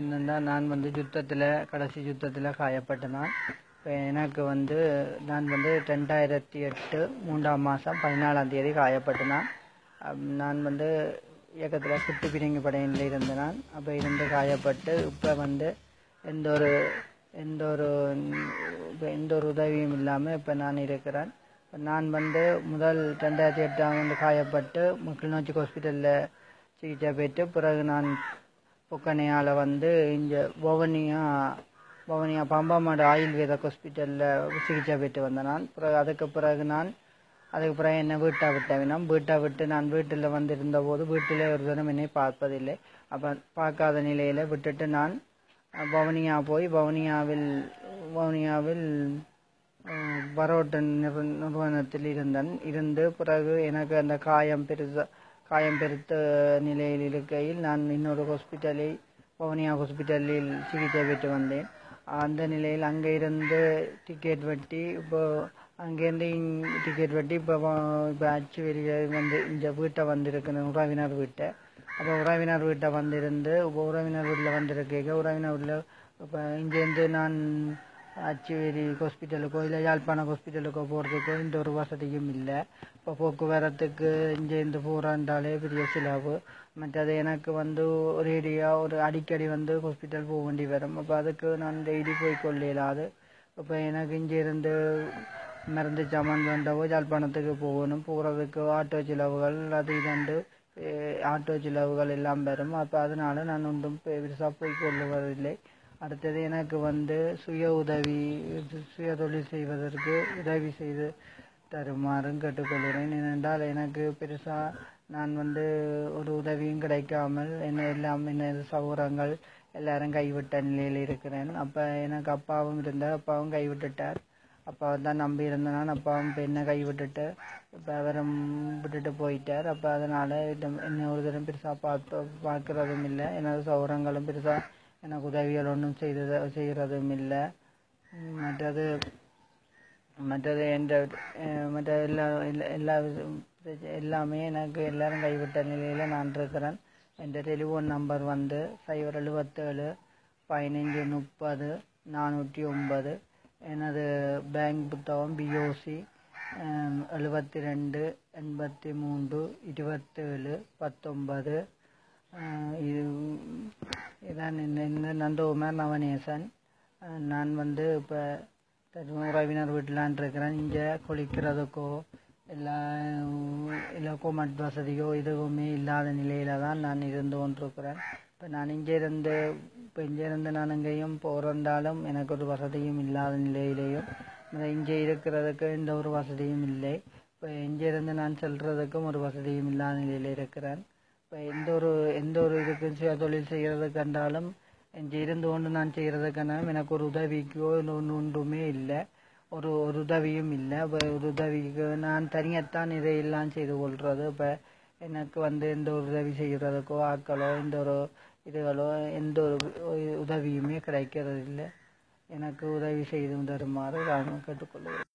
என்னென்னா நான் வந்து கடைசி யுத்தத்தில் காயப்பட்டேன். இப்போ எனக்கு நான் 2008 3ஆம் மாதம் 14ஆம் தேதி காயப்பட்டேன். நான் இயக்கத்தில் குட்டு பிரிங்கு படையினில் இருந்தேன். அப்போ இருந்து காயப்பட்டு இப்போ எந்த ஒரு எந்த ஒரு எந்த ஒரு உதவியும் இல்லாமல் இப்போ நான் இருக்கிறேன். நான் முதல் 2008 காயப்பட்டு கிளிநொச்சி ஹாஸ்பிட்டலில் சிகிச்சை பெற்று பிறகு நான் பொக்கனையால் இங்கே வவுனியா பாம்பாமாடு ஆயுர்வேத ஹாஸ்பிட்டலில் சிகிச்சை பெற்று வந்தேன். நான் அதுக்கு பிறகு என்னை வீட்டை விட்டு நான் வீட்டில் இருந்தபோது வீட்டில் ஒரு தினம் என்னை பார்ப்பதில்லை. அப்போ பார்க்காத நிலையில் விட்டுட்டு நான் வவுனியா போய் வவுனியாவில் பரோட்டன் நிறுவனத்தில் இருந்து பிறகு எனக்கு அந்த காயம் பெருத்த நிலையில் இருக்கையில் நான் இன்னொரு வவுனியா ஹாஸ்பிட்டலில் சிகிச்சை பெற்று வந்தேன். அந்த நிலையில் அங்கே இருந்து டிக்கெட் வெட்டி அங்கேருந்து டிக்கெட் வெட்டி இப்போ அச்சு வெளியே இந்த வீட்டை வந்திருக்கேன், உறவினர் வீட்டை. அப்போ உறவினர் வீட்டை வந்திருந்து இப்போ உறவினர் வீட்டில் வந்திருக்கேன். உறவினர் வீட்டில் இப்போ இங்கேருந்து நான் அச்சுவேரி ஹாஸ்பிட்டலுக்கோ இல்லை யாழ்ப்பாணம் ஹாஸ்பிட்டலுக்கோ போகிறதுக்கோ இந்த ஒரு வசதியும் இல்லை. இப்போ போக்குவரத்துக்கு இங்கேருந்து போகிறாண்டாலே பெரிய செலவு. மற்றது எனக்கு ஒரேடியாக ஒரு அடிக்கடி ஹாஸ்பிட்டல் போக வேண்டி வரும். அப்போ அதுக்கு நான் டெய்லி போய் கொள்ளையிலாது. இப்போ எனக்கு இங்கேருந்து மருந்து சாமான் வேண்டவோ யாழ்ப்பாணத்துக்கு போகணும். போகிறதுக்கு ஆட்டோ செலவுகள் அது இதண்டு ஆட்டோ செலவுகள் எல்லாம் வரும். அப்போ அதனால் நான் ஒன்றும் பெருசாக போய் கொள்ளுவதில்லை. அடுத்தது எனக்கு சுய தொழில் செய்வதற்கு உதவி செய்து தருமாறும் கேட்டுக்கொள்கிறேன். ஏனென்றால் எனக்கு பெருசாக நான் ஒரு உதவியும் கிடைக்காமல் என்ன சௌகரங்கள் எல்லாரும் கைவிட்ட நிலையில் இருக்கிறேன். அப்போ எனக்கு அப்பாவும் இருந்தார், அப்பாவும் கைவிட்டுட்டார். அப்பாவை தான் நம்பி இருந்தேன். அப்பாவும் இப்போ என்ன கைவிட்டுட்டு இப்போ அவரும் விட்டுட்டு போயிட்டார். அப்போ அதனால் என்ன ஒரு தரம் பெருசாக பார்க்குறதும் இல்லை. எனது சௌகரங்களும் பெருசாக எனக்கு உதவிகள் ஒன்றும் செய்கிறதும் இல்லை. மற்றது எல்லாமே எனக்கு எல்லாரும் கைவிட்ட நிலையில் நான் இருக்கிறேன். என் டெலிஃபோன் நம்பர் 077 15 30 409. எனது பேங்க் புத்தகம் BOC 72 83 27 19. இதான் நந்தகுமார் நவநேசன். நான் இப்போ உறவினர் வீட்டிலான் இருக்கிறேன். இங்கே குளிக்கிறதுக்கோ இல்லை கோமட் வசதியோ எதுவுமே இல்லாத நிலையில தான் நான் இருந்து கொண்டிருக்கிறேன். இப்போ நான் இங்கேருந்து நான் எங்கேயும் போகிறந்தாலும் எனக்கு ஒரு வசதியும் இல்லாத நிலையிலேயும் இங்கே இருக்கிறதுக்கு எந்த ஒரு வசதியும் இல்லை. இப்போ இங்கேருந்து நான் செல்றதுக்கும் ஒரு வசதியும் இல்லாத நிலையில் இருக்கிறேன். இப்போ எந்த ஒரு இதுக்கும் சுய தொழில் செய்கிறது கண்டாலும் இங்கே இருந்து கொண்டு நான் செய்கிறது கண்டாலும் எனக்கு ஒரு உதவிக்கோ ஒன்றுமே இல்லை, ஒரு உதவியும் இல்லை. இப்போ ஒரு உதவிக்கு நான் தனியாகத்தான் இதையெல்லாம் செய்து கொள்வது. இப்போ எனக்கு எந்த ஒரு உதவி செய்கிறதுக்கோ ஆக்களோ எந்த ஒரு இதுகளோ எந்த ஒரு உதவியுமே கிடைக்கிறது இல்லை. எனக்கு உதவி செய்து தருமாறு நான் கேட்டுக்கொள்கிறேன்.